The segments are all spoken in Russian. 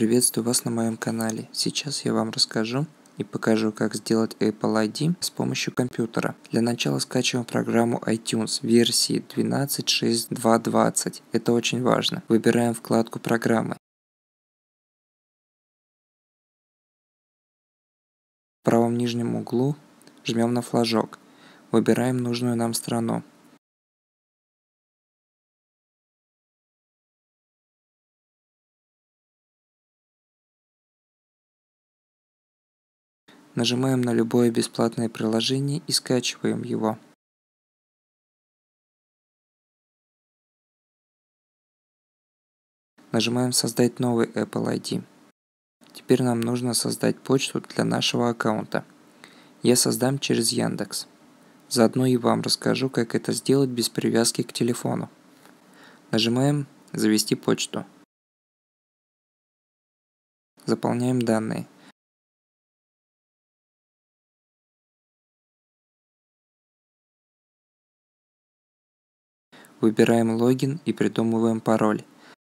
Приветствую вас на моем канале. Сейчас я вам расскажу и покажу, как сделать Apple ID с помощью компьютера. Для начала скачиваем программу iTunes версии 12.6.2.20. Это очень важно. Выбираем вкладку «Программы». В правом нижнем углу жмем на флажок. Выбираем нужную нам страну. Нажимаем на любое бесплатное приложение и скачиваем его. Нажимаем «Создать новый Apple ID». Теперь нам нужно создать почту для нашего аккаунта. Я создам через Яндекс. Заодно и вам расскажу, как это сделать без привязки к телефону. Нажимаем «Завести почту». Заполняем данные. Выбираем логин и придумываем пароль.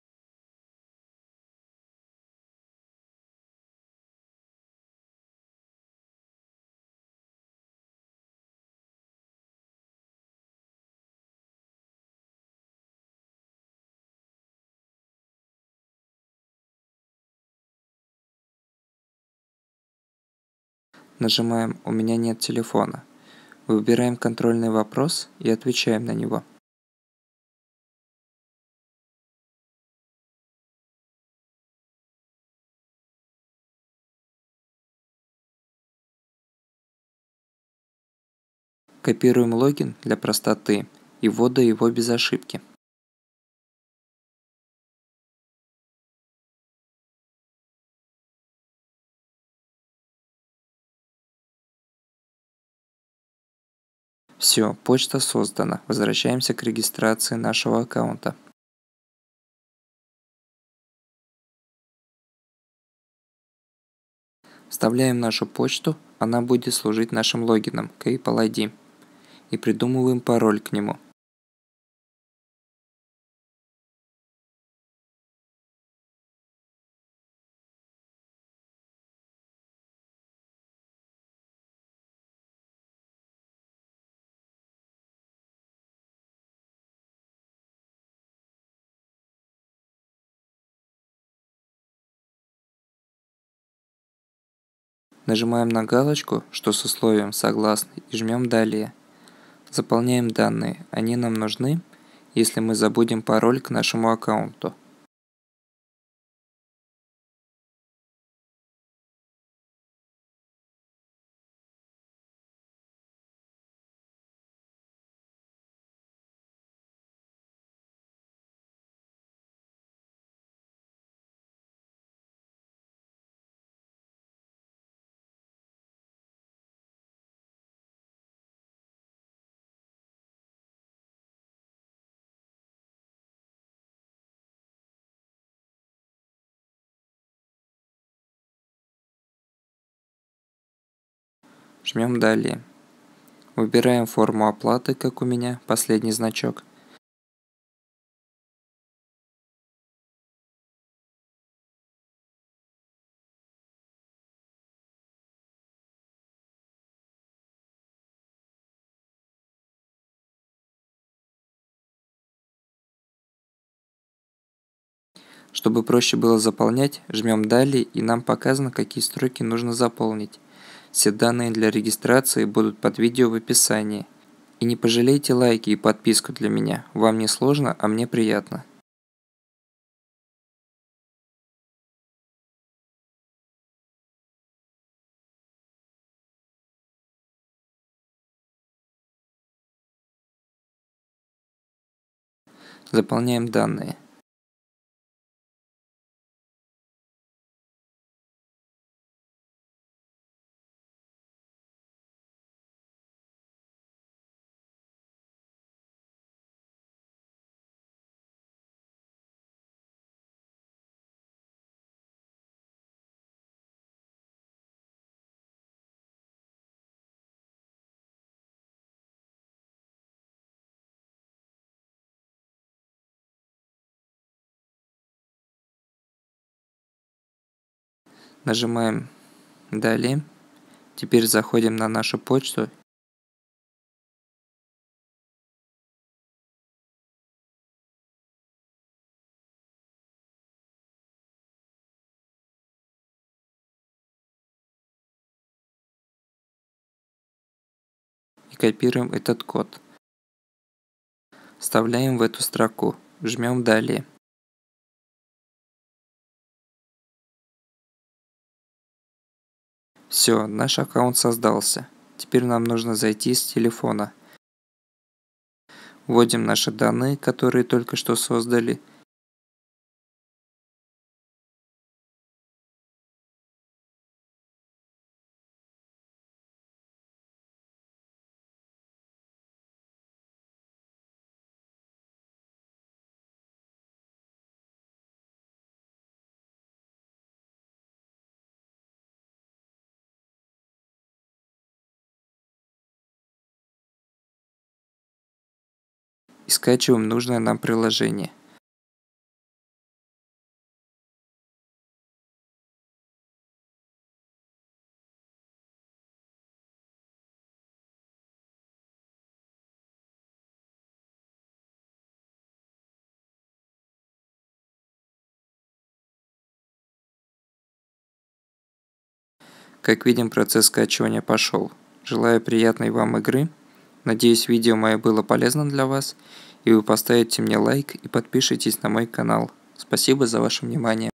Нажимаем «У меня нет телефона». Выбираем контрольный вопрос и отвечаем на него. Копируем логин для простоты и ввода его без ошибки. Все, почта создана. Возвращаемся к регистрации нашего аккаунта. Вставляем нашу почту, она будет служить нашим логином к Apple ID. И придумываем пароль к нему. Нажимаем на галочку, что с условием «Согласны» и жмем «Далее». Заполняем данные, они нам нужны, если мы забудем пароль к нашему аккаунту. Жмем «Далее». Выбираем форму оплаты, как у меня, последний значок. Чтобы проще было заполнять, жмем «Далее» и нам показано, какие строки нужно заполнить. Все данные для регистрации будут под видео в описании. И не пожалейте лайки и подписку для меня. Вам не сложно, а мне приятно. Заполняем данные. Нажимаем «Далее». Теперь заходим на нашу почту. И копируем этот код. Вставляем в эту строку. Жмем «Далее». Все, наш аккаунт создался. Теперь нам нужно зайти с телефона. Вводим наши данные, которые только что создали. И скачиваем нужное нам приложение. Как видим, процесс скачивания пошел. Желаю приятной вам игры. Надеюсь, видео мое было полезно для вас, и вы поставите мне лайк и подпишитесь на мой канал. Спасибо за ваше внимание.